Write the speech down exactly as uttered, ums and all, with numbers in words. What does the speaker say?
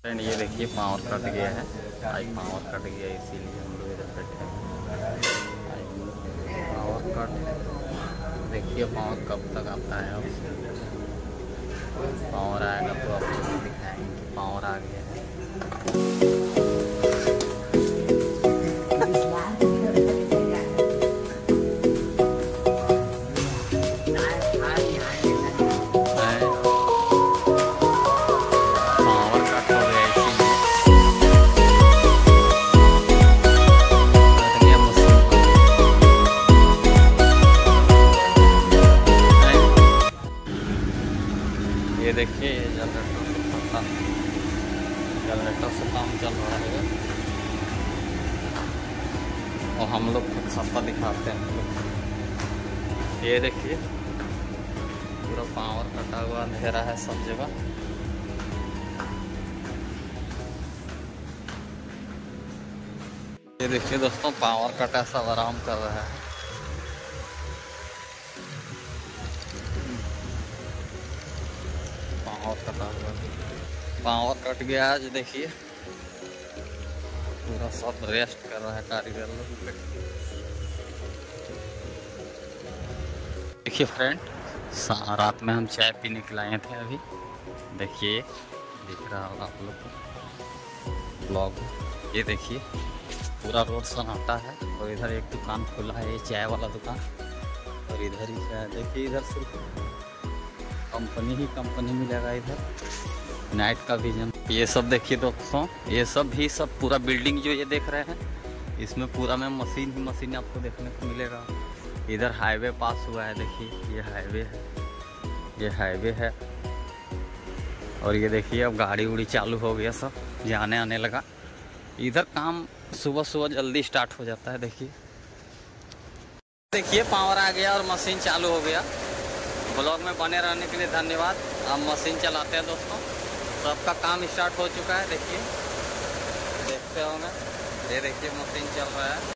Friend ये देखिए power cut गया है। आज पावर कट गया इसीलिए हम लोग इधर बैठे हैं। पावर कट देखिए पावर कब तक आता है। अब पावर आएगा तो आपको दिखाएंगे कि पावर आ गया है। ये देखिए ये जनरेटर से पता जनरेटर से काम चल रहा है और हम लोग खुद खाता दिखाते हैं। ये देखिए पूरा पावर कटा हुआ अंधेरा है सब जगह। ये देखिए दोस्तों पावर कटा सब आराम कर रहा है। पावर कटा हुआ पावर कट गया आज देखिए पूरा सब रेस्ट कर रहा है कारीगर लोग। देखिए फ्रेंड रात में हम चाय पीने के लाए थे अभी। देखिए दिख रहा होगा आप लोग को ब्लॉग। ये देखिए पूरा रोड सन्नाटा है और इधर एक दुकान खुला है ये चाय वाला दुकान और इधर ही चाय। देखिए इधर सिर्फ कंपनी ही कंपनी मिलेगा इधर। नाइट का विजन ये सब देखिए दोस्तों ये सब भी सब पूरा बिल्डिंग जो ये देख रहे हैं इसमें पूरा में मशीन ही मशीन आपको देखने को मिलेगा। इधर हाईवे पास हुआ है देखिए ये हाईवे है ये हाईवे है और ये देखिए अब गाड़ी उड़ी चालू हो गया सब जाने आने लगा। इधर काम सुबह सुबह जल्दी स्टार्ट हो जाता है। देखिए देखिए पावर आ गया और मशीन चालू हो गया। ब्लॉग में बने रहने के लिए धन्यवाद। हम मशीन चलाते हैं दोस्तों सबका काम स्टार्ट हो चुका है। देखिए देखते होंगे ये देखिए मशीन चल रहा है।